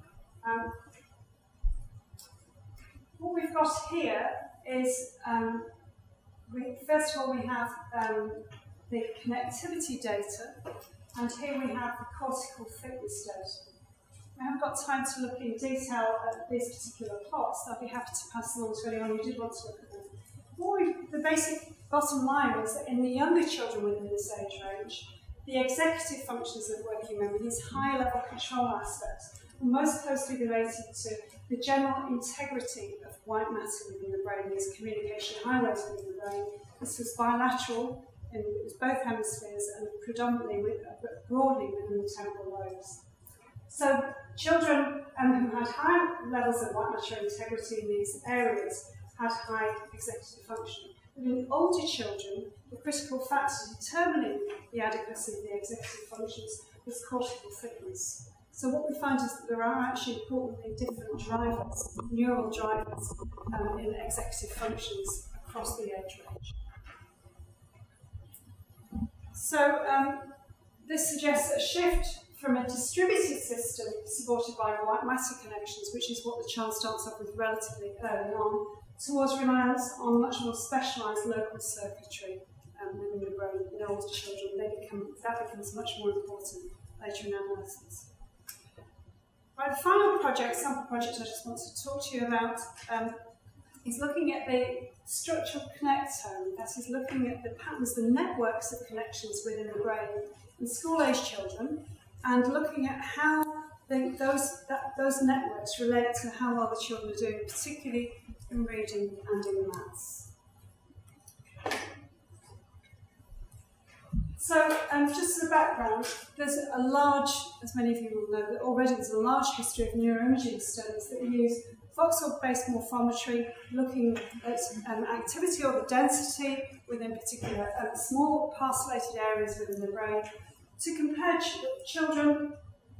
What we've got here is, first of all, we have the connectivity data, and here we have the cortical thickness data. I haven't got time to look in detail at these particular plots. I'll be happy to pass them on to anyone who did want to look at them. The basic bottom line was that in the younger children within this age range, the executive functions of working memory, these high-level control aspects, were most closely related to the general integrity of white matter within the brain, these communication highways within the brain. This was bilateral, and it was both hemispheres, and predominantly, but broadly within the temporal lobes. So children who had high levels of white matter integrity in these areas had high executive function. But in older children, the critical factor determining the adequacy of the executive functions was cortical thickness. So what we find is that there are actually importantly different drivers, neural drivers, in executive functions across the age range. So this suggests a shift from a distributed system supported by white matter connections, which is what the child starts off with relatively early on, towards reliance on much more specialised local circuitry within the brain in older children. That becomes much more important later in adolescence. Right, the final project, sample project I just want to talk to you about, is looking at the structural connectome, that is looking at the patterns, the networks of connections within the brain in school-age children, and looking at how those networks relate to how well the children are doing, particularly in reading and in maths. So, just as a background, there's a large, as many of you will know already, there's a large history of neuroimaging studies that use voxel-based morphometry, looking at activity or the density within particular small parcellated areas within the brain, to compare children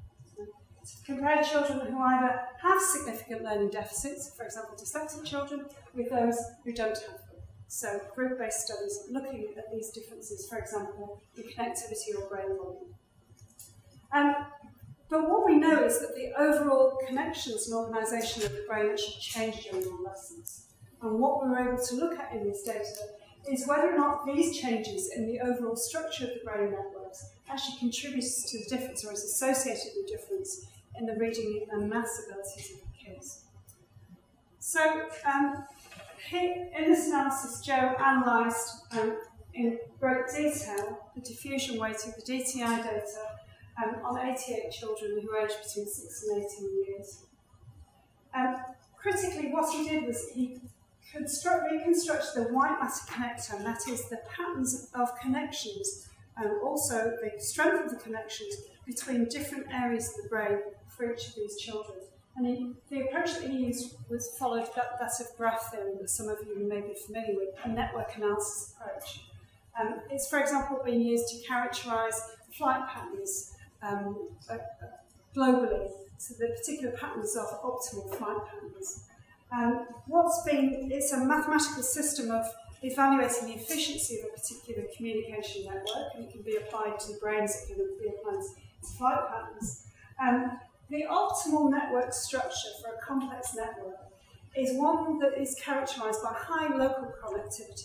who either have significant learning deficits, for example dyslexic children, with those who don't have them. So group-based studies looking at these differences, for example, in connectivity or brain volume. But what we know is that the overall connections and organisation of the brain actually change during adolescence. And what we were able to look at in this data is whether or not these changes in the overall structure of the brain networks actually contributes to the difference or is associated with the difference in the reading and maths abilities of the kids. So here, in this analysis, Joe analysed in great detail the diffusion weighting, the DTI data, on 88 children who aged between 6 and 18 years. Critically, what he did was he reconstructed the white matter connectome, that is, the patterns of connections, and also the strength of the connections between different areas of the brain for each of these children. And the approach that he used was followed that of graph theory that some of you may be familiar with, a network analysis approach. It's, for example, been used to characterise flight patterns globally, so the particular patterns of optimal flight patterns. It's a mathematical system of evaluating the efficiency of a particular communication network, and it can be applied to brains, it can be applied to flight patterns. The optimal network structure for a complex network is one that is characterised by high local connectivity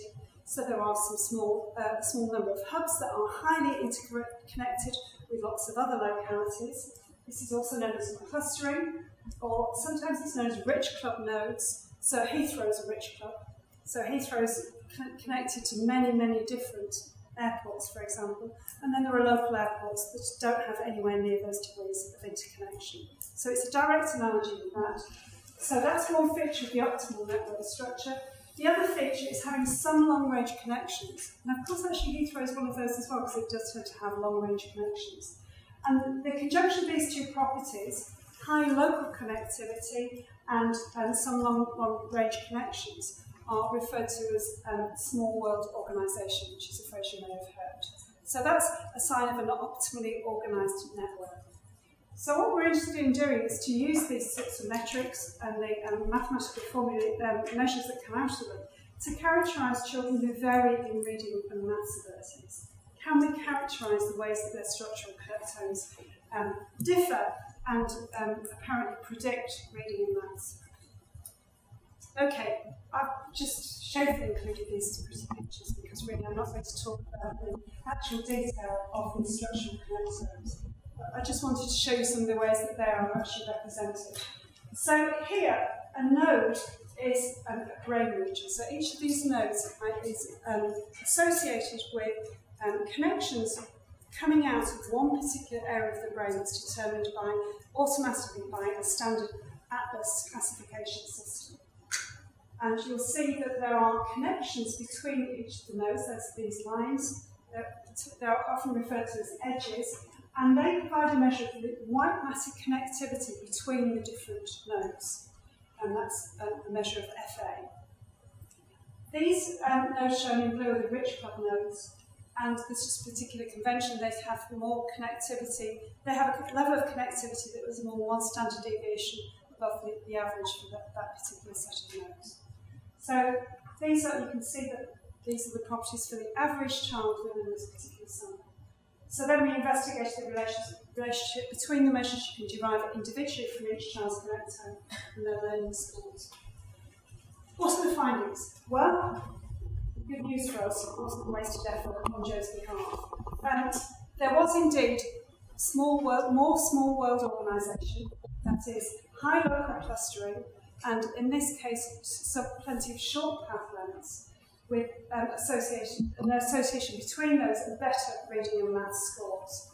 So there are some small number of hubs that are highly interconnected with lots of other localities. This is also known as clustering, or sometimes it's known as rich club nodes. So Heathrow is a rich club. So Heathrow is connected to many, many different airports, for example, and then there are local airports that don't have anywhere near those degrees of interconnection. So it's a direct analogy with that. So that's one feature of the optimal network structure. The other feature is having some long-range connections. And of course, actually, Heathrow is one of those as well, because it does tend to have long-range connections. And the conjunction of these two properties, high local connectivity and some long-range connections, are referred to as small world organisation, which is a phrase you may have heard. So that's a sign of an optimally organised network. So what we're interested in doing is to use these sorts of metrics and the mathematical measures that come out of them to characterise children who vary in reading and maths abilities. Can we characterise the ways that their structural tones differ and apparently predict reading and maths? Okay, I've just shamefully included these two pictures because really I'm not going to talk about the actual detail of the structural connectors. I just wanted to show you some of the ways that they are actually represented. So here, a node is a brain region. So each of these nodes is associated with connections coming out of one particular area of the brain that's determined automatically by a standard atlas classification system. And you'll see that there are connections between each of the nodes. There's these lines. They're often referred to as edges. And they provide a measure of the white matter connectivity between the different nodes. And that's a measure of FA. These nodes shown in blue are the rich club nodes. And there's just a particular convention. They have more connectivity. They have a level of connectivity that was more one standard deviation above the average for that particular set of nodes. So you can see that these are the properties for the average child within this particular sample. So then we investigated the relationship between the measures you can derive individually from each child's connectome and their learning scores. What are the findings? Well, good news for us, it wasn't wasted effort on Joe's behalf. There was indeed more small world organisation, that is, high local clustering, and in this case, plenty of short path lengths, with an association between those and better reading and maths scores.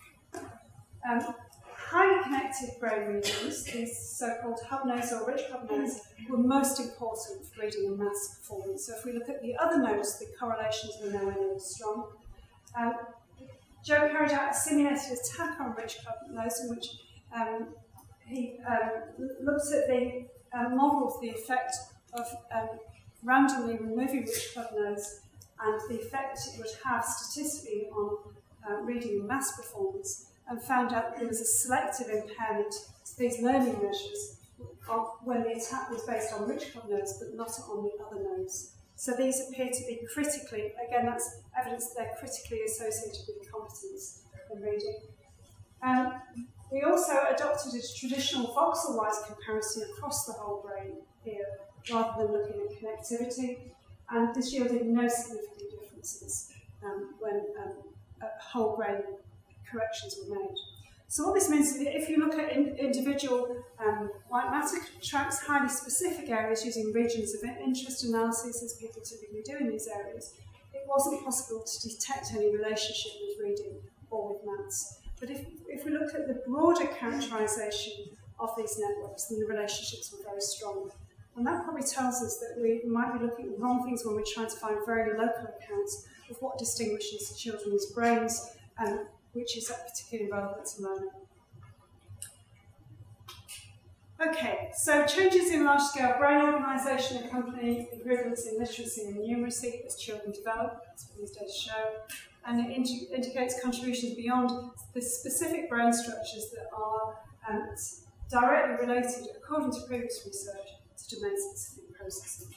Highly connected brain regions, these so-called hub nodes or rich club nodes, were most important for reading and maths performance. So if we look at the other nodes, the correlations were nowhere near as strong. Joe carried out a simulated attack on rich club nodes in which he looked at the model of the effect of randomly removing rich club nodes and the effect it would have statistically on reading and maths performance, and found out that there was a selective impairment to these learning measures when the attack was based on rich club nodes but not on the other nodes. So these appear to be critically, again that's evidence that they're critically associated with competence in reading. We also adopted a traditional voxel-wise comparison across the whole brain here, rather than looking at connectivity, and this yielded no significant differences when whole brain corrections were made. So what this means is that if you look at individual white matter tracks, highly specific areas using regions of interest analysis, as people typically do in these areas, it wasn't possible to detect any relationship with reading or with maths. But if we look at the broader characterisation of these networks, then the relationships were very strong. And that probably tells us that we might be looking at the wrong things when we're trying to find very local accounts of what distinguishes children's brains, which is particularly relevant to learning. Okay, so changes in large-scale brain organisation accompany improvements in literacy and numeracy as children develop, as these data show, and it indicates contributions beyond the specific brain structures that are directly related, according to previous research, to domain-specific processing.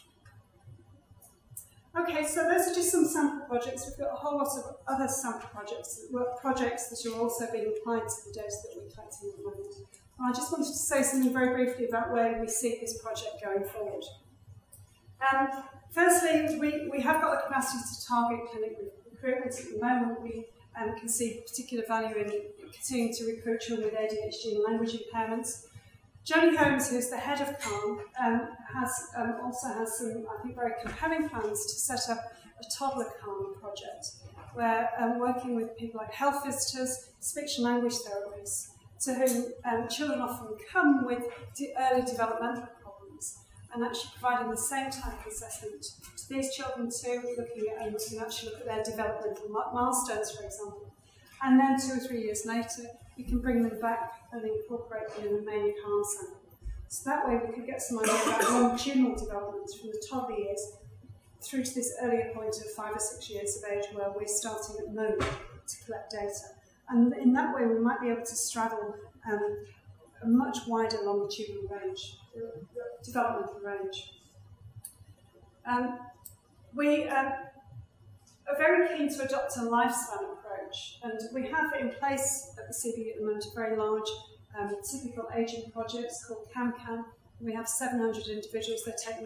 Okay, so those are just some sample projects. We've got a whole lot of other sample projects that are also being applied to the data that we're collecting at the moment. And I just wanted to say something very briefly about where we see this project going forward. Firstly, we have got the capacity to target clinic recruitment. At the moment, we can see particular value in continuing to recruit children with ADHD and language impairments. Jodie Holmes, who's the head of CALM, also has some, I think, very compelling plans to set up a toddler CALM project, where working with people like health visitors, speech and language therapists, to whom children often come with early developmental problems, and actually providing the same type of assessment to these children too, looking at their developmental milestones, for example. And then 2 or 3 years later, we can bring them back and incorporate them in the main CALM sample. So that way we could get some idea about longitudinal development from the toddler years through to this earlier point of 5 or 6 years of age where we're starting at the moment to collect data. And in that way we might be able to straddle a much wider longitudinal range, developmental range. We are very keen to adopt a lifespan approach, and we have in place at the CBU at the moment a very large typical ageing project called CAM. We have 700 individuals. They're taking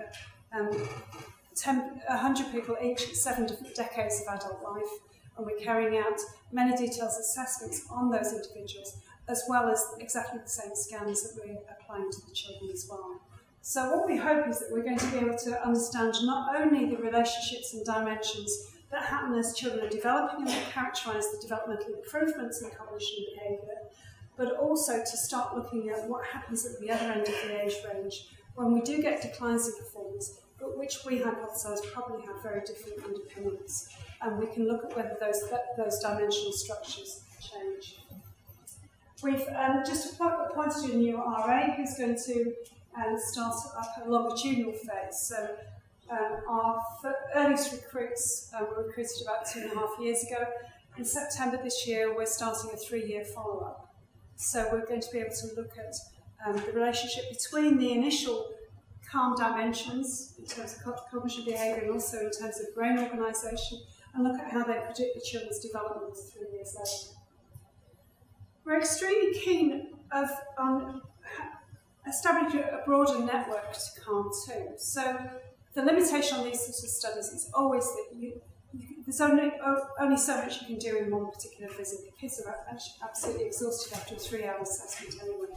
100 people each at 7 different decades of adult life, and we're carrying out many detailed assessments on those individuals, as well as exactly the same scans that we're applying to the children as well. So what we hope is that we're going to be able to understand not only the relationships and dimensions that happen as children are developing and that characterise the developmental improvements in cognition and behaviour, but also to start looking at what happens at the other end of the age range when we do get declines in performance, but which we hypothesise probably have very different underpinnings. And we can look at whether those dimensional structures change. We've just appointed a new RA who's going to start up a longitudinal phase. So our earliest recruits were recruited about 2.5 years ago. In September this year, we're starting a 3-year follow-up. So we're going to be able to look at the relationship between the initial CALM dimensions in terms of cognition behaviour and also in terms of brain organisation, and look at how they predict the children's development 3 years later. We're extremely keen on establishing a broader network to CALM too. So the limitation on these sorts of studies is always that there's only so much you can do in one particular visit. The kids are absolutely exhausted after a 3-hour assessment anyway.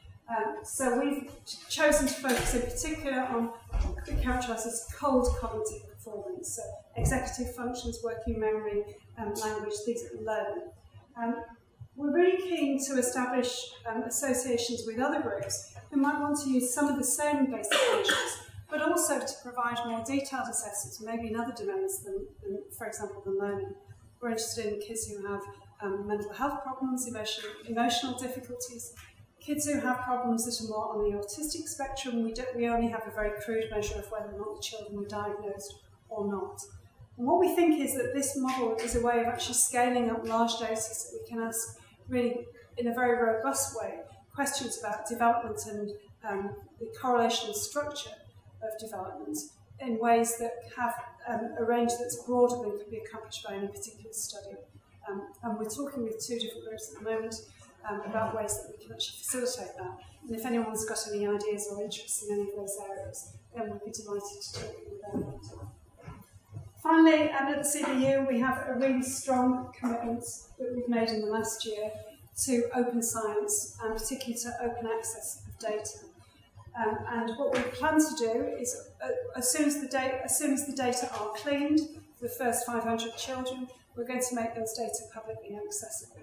So we've chosen to focus in particular on what we characterise as cold cognitive performance, so executive functions, working memory, language, things that we learn. We're really keen to establish associations with other groups who might want to use some of the same basic measures, but also to provide more detailed assessments, maybe in other domains than for example, the learning. We're interested in kids who have mental health problems, emotional difficulties, kids who have problems that are more on the autistic spectrum. We only have a very crude measure of whether or not the children were diagnosed or not. And what we think is that this model is a way of actually scaling up large data so that we can ask really, in a very robust way, questions about development and the correlation and structure of development in ways that have a range that's broader than can be accomplished by any particular study. And we're talking with 2 different groups at the moment about ways that we can actually facilitate that. And if anyone's got any ideas or interest in any of those areas, then we'd be delighted to talk with them. Finally, at the CBU, we have a really strong commitment that we've made in the last year to open science, and particularly to open access of data. And what we plan to do is, as soon as the data are cleaned for the first 500 children, we're going to make those data publicly accessible.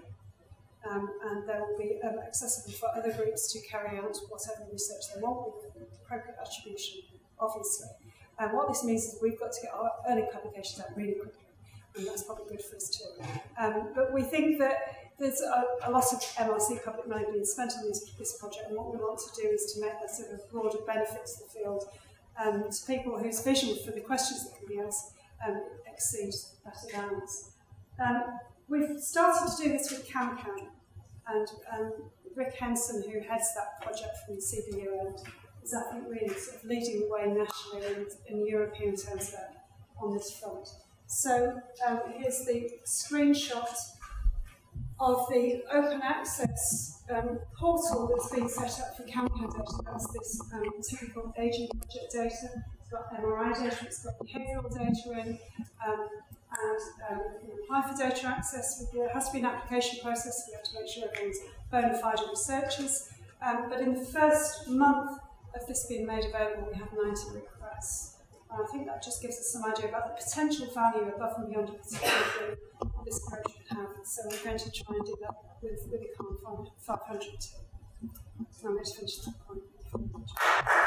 And they will be accessible for other groups to carry out whatever research they want with appropriate attribution, obviously. And what this means is we've got to get our early publications out really quickly, and that's probably good for us too. But we think that there's a lot of MRC public money being spent on this project, and what we want to do is to make that sort of broader benefit to the field, to people whose vision for the questions that can be asked exceed that of ours. We've started to do this with CAM, and Rick Henson, who heads that project from the CBU end, is, I think, really sort of leading the way nationally and in European terms on this front. So here's the screenshot of the open access portal that's been set up for CAM data. That's this typical ageing project data. got MRI data, it's got behavioural data in, and we can apply for data access. There has to be an application process, so we have to make sure everyone's bona fide researchers. But in the first month of this being made available, we have 90 requests. And I think that just gives us some idea about the potential value above and beyond what this approach could have. So we're going to try and do that with the current 500 too. So I'm going to finish that point.